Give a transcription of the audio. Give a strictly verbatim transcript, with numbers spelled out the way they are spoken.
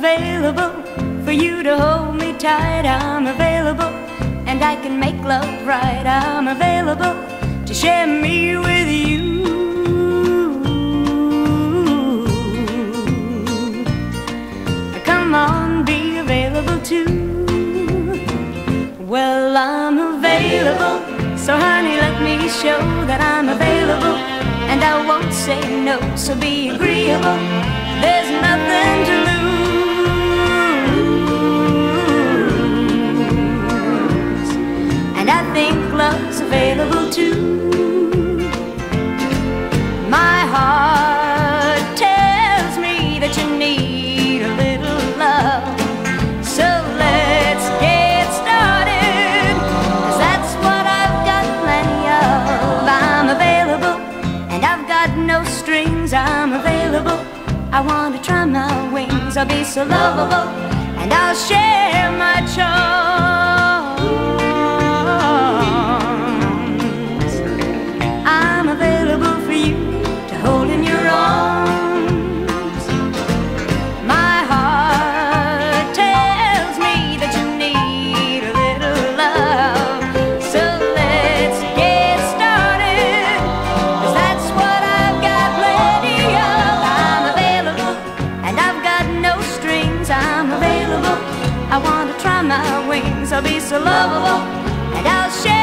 available for you to hold me tight. I'm available, and I can make love right. I'm available to share me with you. Come on, be available too. Well, I'm available, so honey, let me show that I'm available, and I won't say no, so be agreeable. There's nothing to lose, and I think love's available too. My heart tells me that you need a little love, so let's get started, 'cause that's what I've got plenty of. I'm available, and I've got no strings. I'm available, I want to try my wings. I'll be so lovable, and I'll share my charms. I'm available for you to hold in your arms. My heart tells me that you need a little love, so let's get started, 'cause that's what I've got plenty of. I'm available, and I've got no strings. I'm available, I want to try my wings. I'll be so lovable, and I'll share